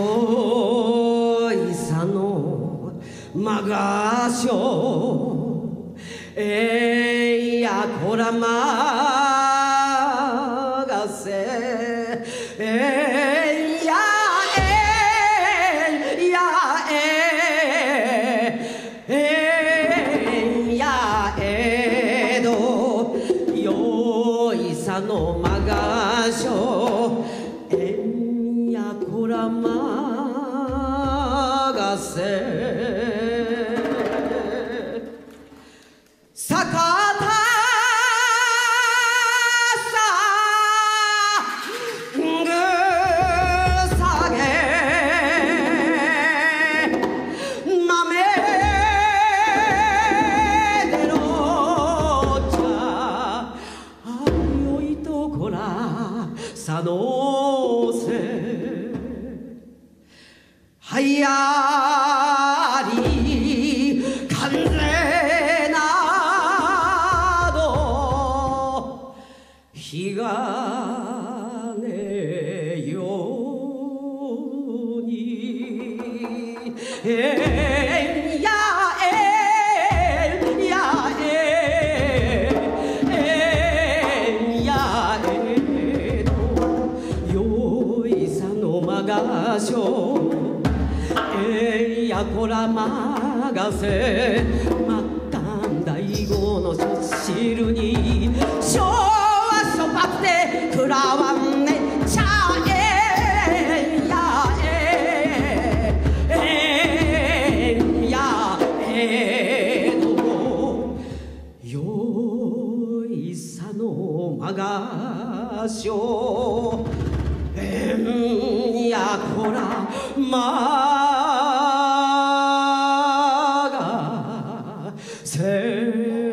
よいさのまがしょやこらまがせやのまがしょやこらまがせ坂田さぐさげなめでろちゃあよいとこらさのせはやりかんぜなどひがねようにしょやこらまがせ末端大号のしるに昭和しょぱってくらわんねちゃよいさのまがしょやこらまがせ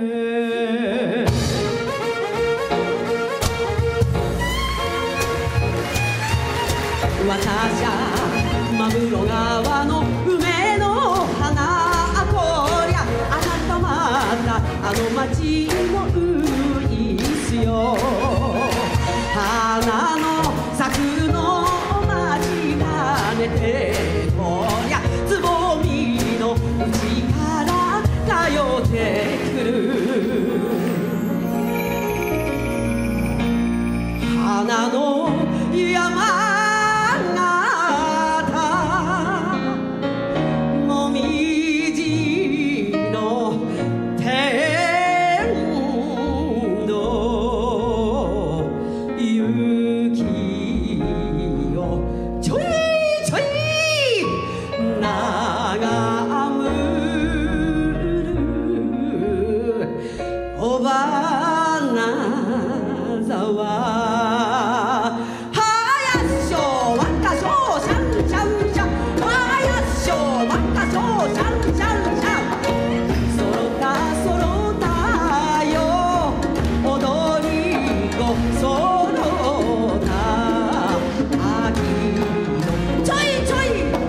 私は真室川の梅の花こりゃあなたまたあの町のウイスよ花の咲くのこりゃつぼみのうちから通ってくる花の山形もみじの天童雪をちょい長むるおばなざわはやっしょわっかしょシャンシャンシャンはやっしょわっかしょシャンシャンシャンそろたそろたよ踊り子そろた秋のちょいちょい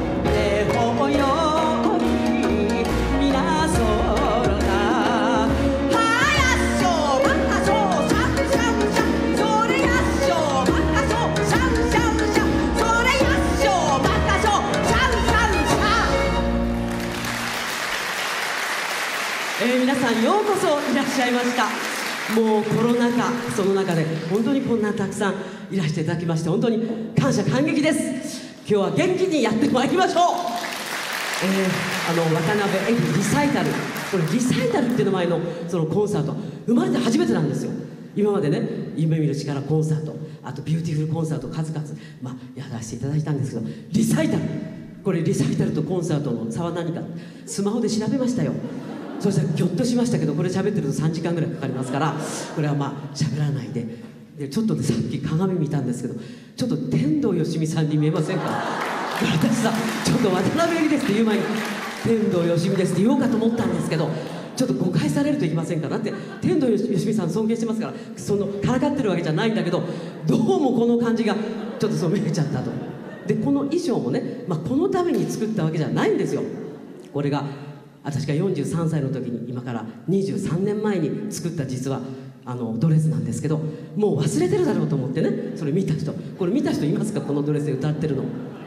皆さんようこそいらっしゃいました。もうコロナ禍、その中で本当にこんなたくさんいらしていただきまして本当に感謝感激です。今日は元気にやってまいりましょう。渡辺恵里リサイタル、これリサイタルっていう名前のそのコンサート生まれて初めてなんですよ。今までね夢見る力コンサート、あとビューティフルコンサート数々、やらせていただいたんですけど、リサイタル、これリサイタルとコンサートの差は何かスマホで調べましたよ。そしたらぎょっとしましたけど、これ喋ってると3時間ぐらいかかりますから、これは喋らないで、ちょっとねさっき鏡見たんですけど、ちょっと天童よしみさんに見えませんか？私さちょっと渡辺恵里ですって言う前に天童よしみですって言おうかと思ったんですけど、ちょっと誤解されるといけませんか。だって天童よしみさん尊敬してますから、そのからかってるわけじゃないんだけど、どうもこの感じがちょっとそう見えちゃったと。でこの衣装もね、このために作ったわけじゃないんですよ。これが私が43歳の時に、今から23年前に作った実はドレスなんですけど、もう忘れてるだろうと思ってね、それ見た人、これ見た人いますか？このドレスで歌ってるの。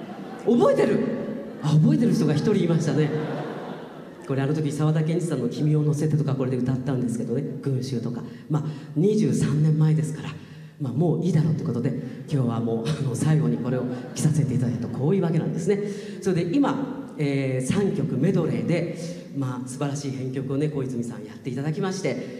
覚えてる。覚えてる人が一人いましたね。これあの時沢田研二さんの「君を乗せて」とかこれで歌ったんですけどね、群衆とか、23年前ですから、もういいだろうということで今日はもう最後にこれを着させていただいたと、こういうわけなんですね。それで今、3曲メドレーで、素晴らしい編曲をね小泉さんやっていただきまして、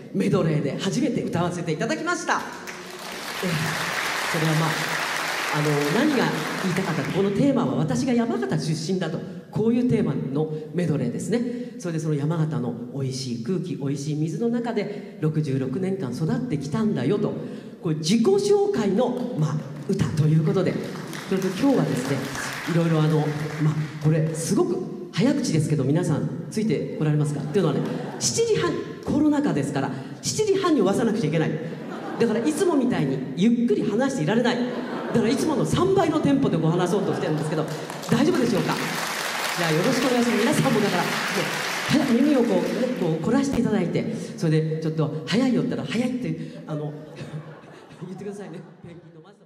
メドレーで初めて歌わせていただきました。それは何が言いたかったか、このテーマは私が山形出身だと、こういうテーマのメドレーですね。それでその山形の美味しい空気、美味しい水の中で66年間育ってきたんだよと、これ自己紹介の、歌ということで、それと今日はですね、いろいろこれすごく早口ですけど皆さんついてこられますかっていうのはね、7時半、コロナ禍ですから7時半に終わさなくちゃいけない。だからいつもみたいにゆっくり話していられない。だからいつもの3倍のテンポで話そうとしてるんですけど、大丈夫でしょうか。じゃあよろしくお願いします。皆さんもだから耳をこう凝らしていただいて、それでちょっと早いよったら早いって言ってくださいね。ペンギンのマスター